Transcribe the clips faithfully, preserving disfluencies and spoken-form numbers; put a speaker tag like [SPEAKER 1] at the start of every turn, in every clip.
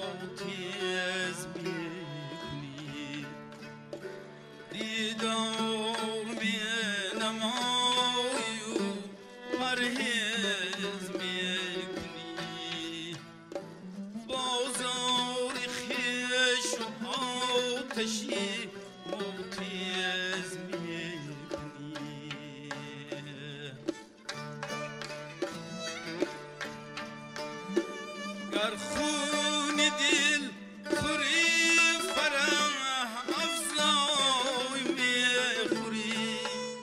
[SPEAKER 1] تیز میکنی دیدار مینمایی و پرهیز میکنی بازار خویش و آتشی تیز میکنی گر خون دل خوری فرح افزای میخوری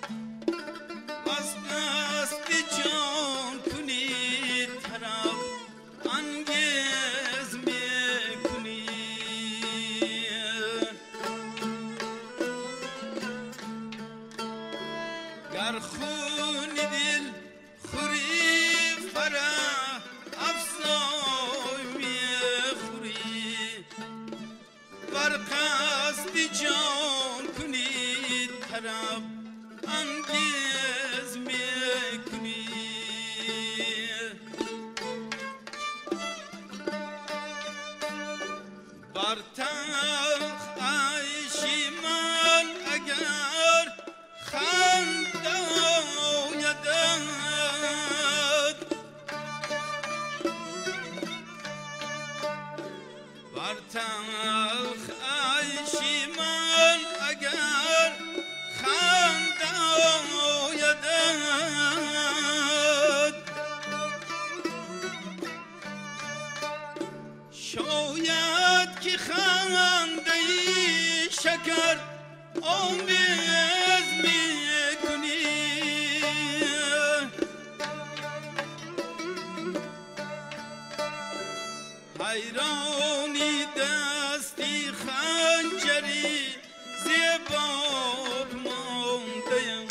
[SPEAKER 1] از دست جان کنی طرف انگیز میکنی گر خون دل خوری فرح افزای میخوری ور قصد جان کنی طرف انگیز میکنی بر تلخ عیشی من اگر خنده آیدد بر تلخ عیشی من اگر خنده آیدد شاید که خنده شکر آمیز میکنی حیرانی دستی خنجری زیباب مانده‌ام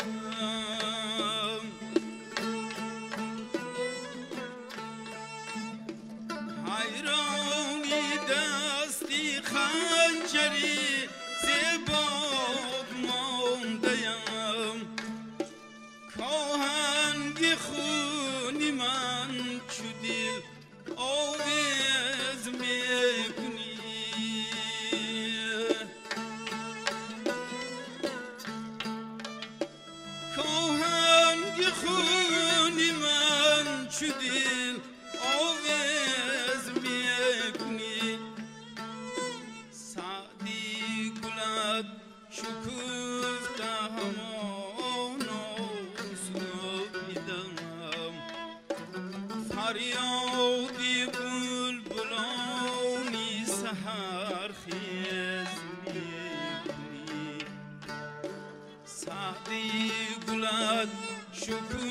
[SPEAKER 1] حیرانی دستی خنجری زیباب مانده‌ام کاهنگ خونی من چو دل آویز میکنی کاهنگ خونی من چو دل آویز میکنی سعدی گلت شکفته همانا سنیدم فریادی بلبلانی سحر خیز میکنی سعدی گلت شکفته